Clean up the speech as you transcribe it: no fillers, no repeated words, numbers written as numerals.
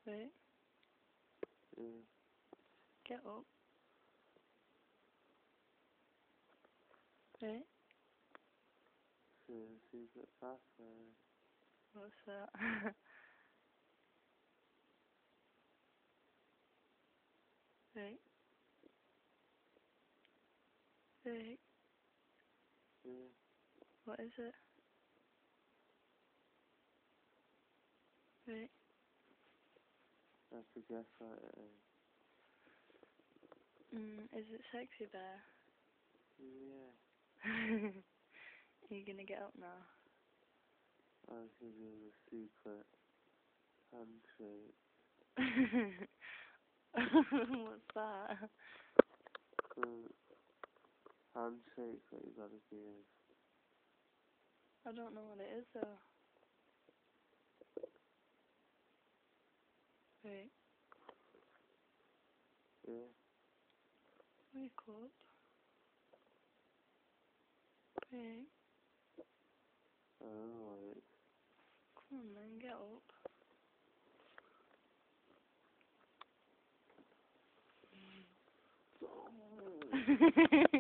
Wait. Yeah. Get up. Wait. So, secret password. What's that? Wait. Wait. Yeah. What is it? Wait. That's a guess what it is. Is it sexy bear? Yeah. Are you gonna get up now? I'll give you a secret handshake. What's that? So, handshake that you gotta give. I don't know what it is though. Wait. Yeah. Wake up. Wait. Alright. Come on then, get up.